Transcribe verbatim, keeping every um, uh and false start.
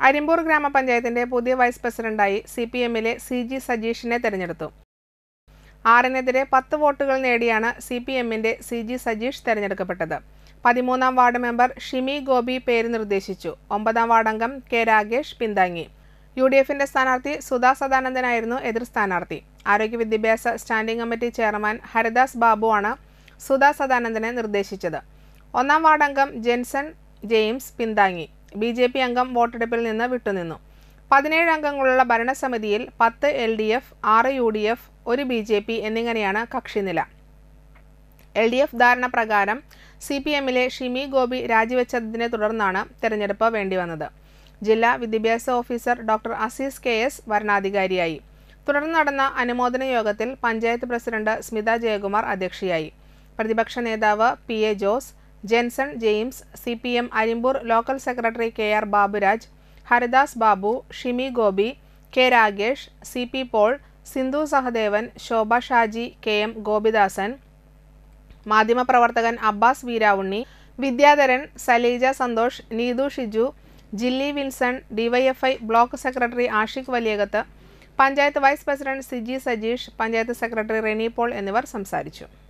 അരിമ്പൂർ ഗ്രാമപഞ്ചായത്തിന്റെ പുതിയ വൈസ് പ്രസിഡന്റായി സി പി എമ്മിലെ സി ജി സജീഷിനെ തെരഞ്ഞെടുത്തു. ആറിനെതിരെ പത്ത് വോട്ടുകൾ നേടിയാണ് സി പി എമ്മിന്റെ സി ജി സജീഷ് തെരഞ്ഞെടുക്കപ്പെട്ടത്. പതിമൂന്നാം വാർഡ് മെമ്പർ ഷിമി ഗോപി പേര് നിർദ്ദേശിച്ചു. ഒമ്പതാം വാർഡംഗം കെ രാഗേഷ് പിന്താങ്ങി. യു ഡി എഫിന്റെ സ്ഥാനാർത്ഥി സുധാ സദാനന്ദനായിരുന്നു എതിർ സ്ഥാനാർത്ഥി. ആരോഗ്യ വിദ്യാഭ്യാസ standing committee chairman Haridas Babu ആണ് സുധാ സദാനന്ദനെ നിർദ്ദേശിച്ചത്. ഒന്നാം വാർഡംഗം ജെൻസൺ ജെയിംസ് പിന്താങ്ങി. ബി ജെ പി അംഗം വോട്ടെടുപ്പിൽ നിന്ന് വിട്ടുനിന്നു. പതിനേഴ് അംഗങ്ങളുള്ള ഭരണസമിതിയിൽ പത്ത് എൽ ഡി എഫ്, ആറ് യു ഡി എഫ്, ഒരു ബി ജെ പി എന്നിങ്ങനെയാണ് കക്ഷിനില. എൽ ഡി എഫ് ധാരണ പ്രകാരം സി പി എമ്മിലെ ഷിമി ഗോപി രാജിവെച്ചതിനെ തുടർന്നാണ് തെരഞ്ഞെടുപ്പ് വേണ്ടിവന്നത്. ജില്ലാ വിദ്യാഭ്യാസ officer doctor Azeez K S വരണാധികാരിയായി. തുടർന്ന് നടന്ന അനുമോദന യോഗത്തിൽ പഞ്ചായത്ത് പ്രസിഡന്റ് സ്മിത ജയകുമാർ അധ്യക്ഷയായി. പ്രതിപക്ഷ നേതാവ് P A Jose, Jenson James, C P M Arimbur local secretary K R Baburaj, Haridas Babu, Shimi Gopi, K Ragesh, C P Paul, Sindhu Sahadevan, Shobha Shaji, K M Gopidasan, മാധ്യമപ്രവർത്തകൻ Abbas Veeravunni, Vidyadharan, Saleeja Santhosh, Neethu Shiju, Jilly Wilson, DYFI block secretary Ashiq Valiyakath, panchayat vice president C G Sajeesh, panchayat secretary Reni Paul എന്നിവർ സംസാരിച്ചു.